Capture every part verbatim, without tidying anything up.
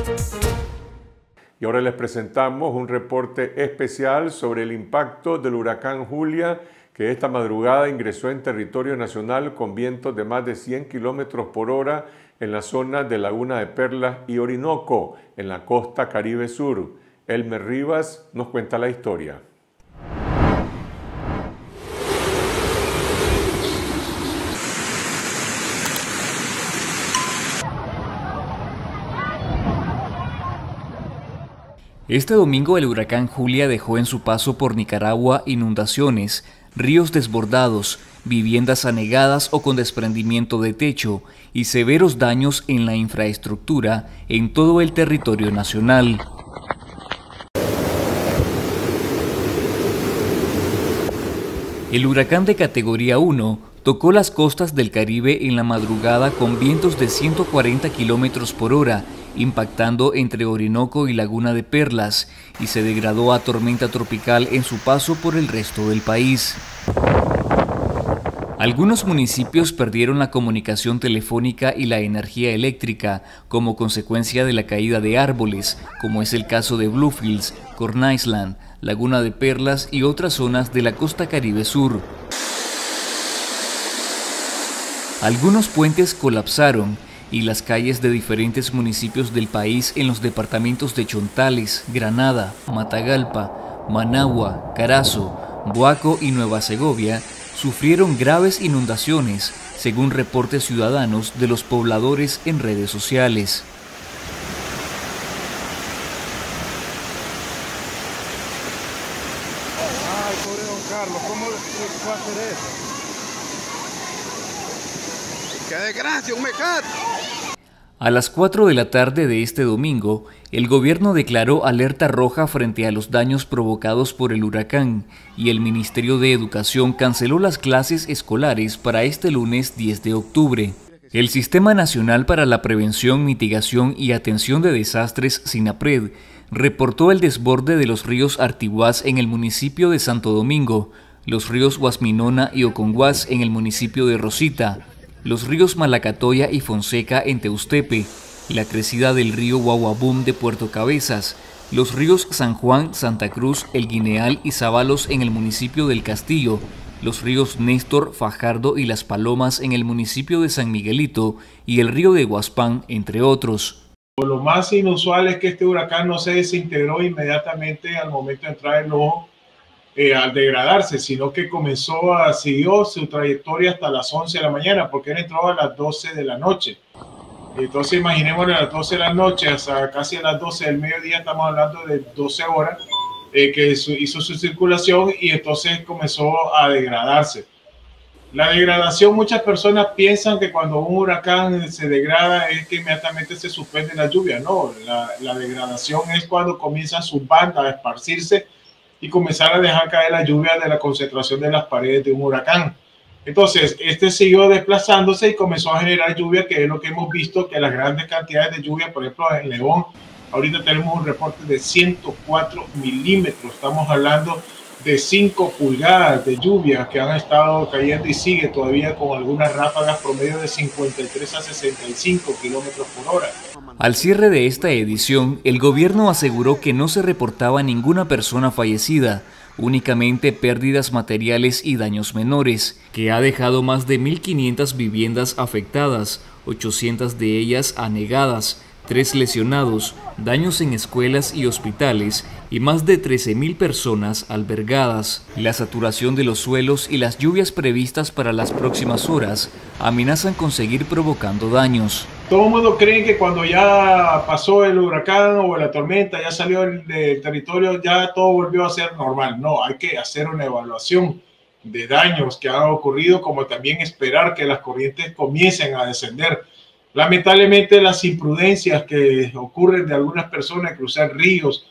Y ahora les presentamos un reporte especial sobre el impacto del huracán Julia, que esta madrugada ingresó en territorio nacional con vientos de más de cien kilómetros por hora en la zona de Laguna de Perlas y Orinoco, en la costa Caribe Sur. Elmer Rivas nos cuenta la historia. Este domingo el huracán Julia dejó en su paso por Nicaragua inundaciones, ríos desbordados, viviendas anegadas o con desprendimiento de techo y severos daños en la infraestructura en todo el territorio nacional. El huracán de categoría uno tocó las costas del Caribe en la madrugada con vientos de ciento cuarenta kilómetros por hora, impactando entre Orinoco y Laguna de Perlas, y se degradó a tormenta tropical en su paso por el resto del país. Algunos municipios perdieron la comunicación telefónica y la energía eléctrica como consecuencia de la caída de árboles, como es el caso de Bluefields, Corn Island, Laguna de Perlas y otras zonas de la costa Caribe Sur. Algunos puentes colapsaron y las calles de diferentes municipios del país en los departamentos de Chontales, Granada, Matagalpa, Managua, Carazo, Boaco y Nueva Segovia sufrieron graves inundaciones, según reportes ciudadanos de los pobladores en redes sociales. Ay, pobre don Carlos, ¿cómo fue a hacer eso? ¡Qué desgracia, un mecate! A las cuatro de la tarde de este domingo, el gobierno declaró alerta roja frente a los daños provocados por el huracán y el Ministerio de Educación canceló las clases escolares para este lunes diez de octubre. El Sistema Nacional para la Prevención, Mitigación y Atención de Desastres, SINAPRED, reportó el desborde de los ríos Artiguás en el municipio de Santo Domingo, los ríos Guasminona y Oconguás en el municipio de Rosita, los ríos Malacatoya y Fonseca en Teustepe, la crecida del río Guaguabum de Puerto Cabezas, los ríos San Juan, Santa Cruz, El Guineal y Sábalos en el municipio del Castillo, los ríos Néstor, Fajardo y Las Palomas en el municipio de San Miguelito y el río de Guaspán, entre otros. Lo más inusual es que este huracán no se desintegró inmediatamente al momento de entrar en ojo, Eh, al degradarse, sino que comenzó a siguió su trayectoria hasta las once de la mañana, porque él entró a las doce de la noche. Entonces imaginemos a las doce de la noche hasta casi a las doce del mediodía, estamos hablando de doce horas, eh, que su, hizo su circulación y entonces comenzó a degradarse. La degradación, muchas personas piensan que cuando un huracán se degrada es que inmediatamente se suspende la lluvia. No, la, la degradación es cuando comienzan sus bandas a esparcirse y comenzar a dejar caer la lluvia de la concentración de las paredes de un huracán. Entonces, este siguió desplazándose y comenzó a generar lluvia, que es lo que hemos visto, que las grandes cantidades de lluvia, por ejemplo, en León, ahorita tenemos un reporte de ciento cuatro milímetros, estamos hablando de cinco pulgadas de lluvia que han estado cayendo y sigue todavía con algunas ráfagas promedio de cincuenta y tres a sesenta y cinco kilómetros por hora. Al cierre de esta edición, el gobierno aseguró que no se reportaba ninguna persona fallecida, únicamente pérdidas materiales y daños menores, que ha dejado más de mil quinientas viviendas afectadas, ochocientas de ellas anegadas, tres lesionados, daños en escuelas y hospitales y más de trece mil personas albergadas. La saturación de los suelos y las lluvias previstas para las próximas horas amenazan con seguir provocando daños. Todo el mundo cree que cuando ya pasó el huracán o la tormenta, ya salió del, del territorio, ya todo volvió a ser normal. No, hay que hacer una evaluación de daños que han ocurrido, como también esperar que las corrientes comiencen a descender. Lamentablemente, las imprudencias que ocurren de algunas personas cruzar ríos,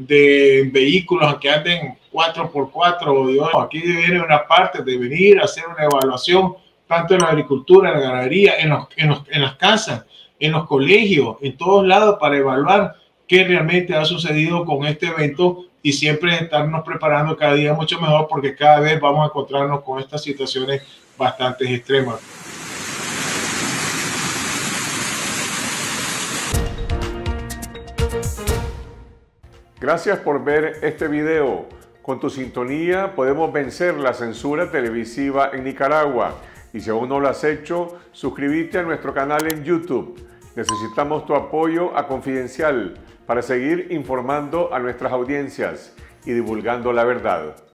de vehículos que anden cuatro por cuatro, digo, aquí viene una parte de venir a hacer una evaluación tanto en la agricultura, en la ganadería, en, los, en, los, en las casas, en los colegios, en todos lados, para evaluar qué realmente ha sucedido con este evento y siempre estarnos preparando cada día mucho mejor, porque cada vez vamos a encontrarnos con estas situaciones bastante extremas. Gracias por ver este video. Con tu sintonía podemos vencer la censura televisiva en Nicaragua. Y si aún no lo has hecho, suscríbete a nuestro canal en YouTube. Necesitamos tu apoyo a Confidencial para seguir informando a nuestras audiencias y divulgando la verdad.